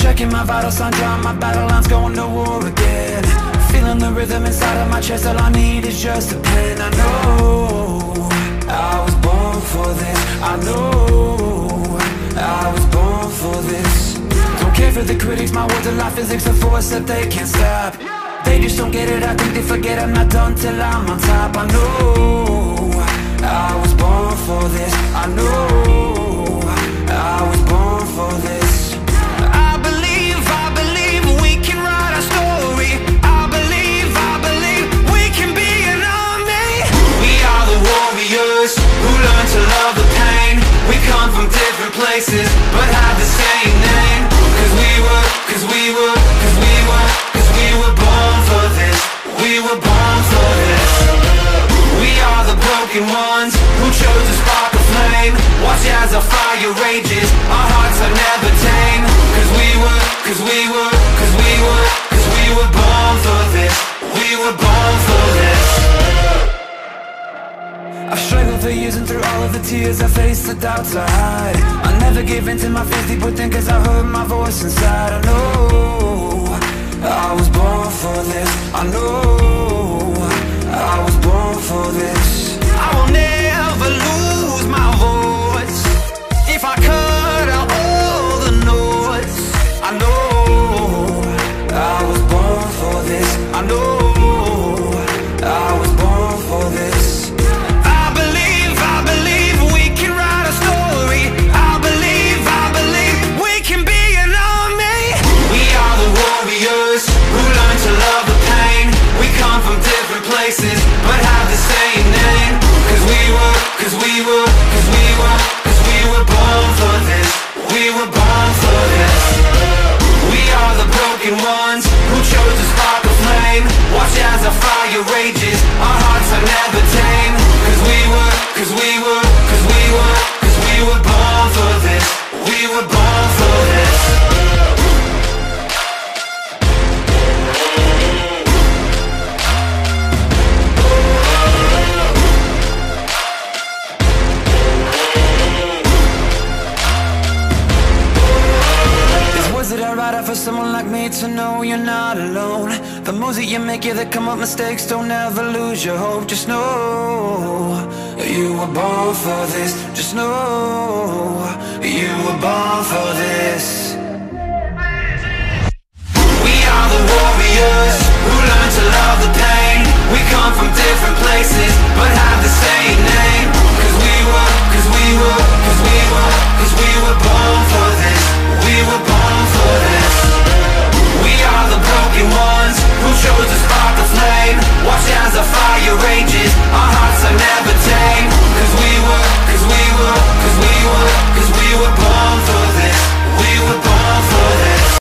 checking my vital signs, drawing my battle lines, going to war again. Feeling the rhythm inside of my chest, all I need is just a pen. I know I was born for this. I know I was born for this. Don't care for the critics, my words are like physics, a force that they can't stop. They just don't get it, I think they forget I'm not done till I'm on top. I know I was born for this. I know I was born for this. I believe we can write our story. I believe we can be an army. We are the warriors who learn to love the pain. We come from different places, but have the same name. Cause we were born for this. We were born for this. We are the broken ones who chose to spark a flame. Watch as our fire rages, our hearts are never tame. Cause we were born for this. We were born for this. I've struggled for years, and through all of the tears I faced, the doubts I hide. I never give in to my fears deep within, cause I heard my voice inside. I know I was born for this. I know I was born for this. I will never lose my voice if I cut out all the noise. I know I was born for this. I know I was born for this. I believe we can write a story. I believe we can be an army. We are the warriors who learn to love the pain. We come from different places, but have the same name. Cause we were born for this. We were born for this. We are the broken ones who chose to spark a flame. Watch as our fire rages, our hearts are never tame. Cause we were born for this. We were born for this. For someone like me to know you're not alone. The moves that you make, yeah, they come up mistakes. Don't ever lose your hope. Just know you were born for this. Just know you were born for this.